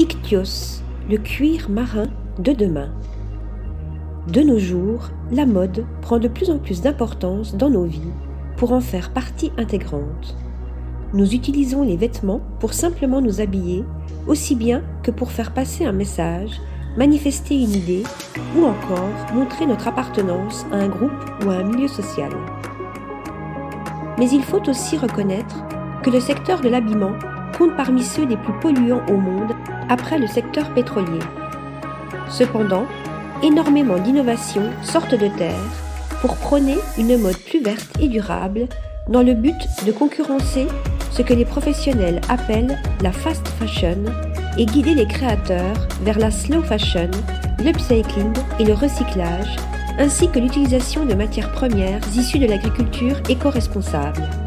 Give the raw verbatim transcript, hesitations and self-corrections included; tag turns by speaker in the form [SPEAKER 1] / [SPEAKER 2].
[SPEAKER 1] Ichthyosis, le cuir marin de demain. De nos jours, la mode prend de plus en plus d'importance dans nos vies pour en faire partie intégrante. Nous utilisons les vêtements pour simplement nous habiller, aussi bien que pour faire passer un message, manifester une idée ou encore montrer notre appartenance à un groupe ou à un milieu social. Mais il faut aussi reconnaître que le secteur de l'habillement compte parmi ceux les plus polluants au monde après le secteur pétrolier. Cependant, énormément d'innovations sortent de terre pour prôner une mode plus verte et durable dans le but de concurrencer ce que les professionnels appellent la fast fashion et guider les créateurs vers la slow fashion, l'upcycling et le recyclage, ainsi que l'utilisation de matières premières issues de l'agriculture éco-responsable.